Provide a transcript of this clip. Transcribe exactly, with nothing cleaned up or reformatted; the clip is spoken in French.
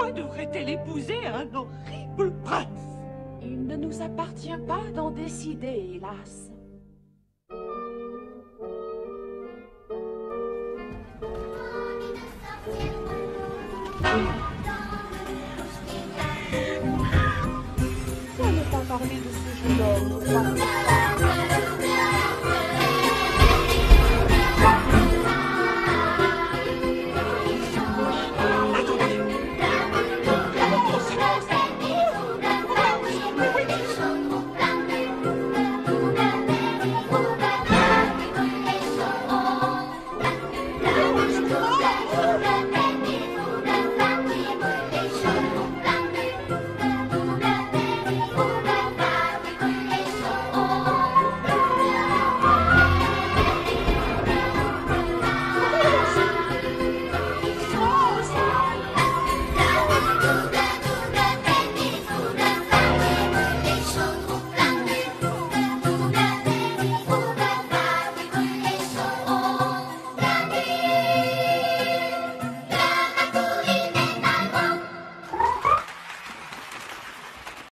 Pourquoi devrait-elle épouser un horrible prince? Il ne nous appartient pas d'en décider, hélas. Pourquoi ne pas parler de ce jeune homme?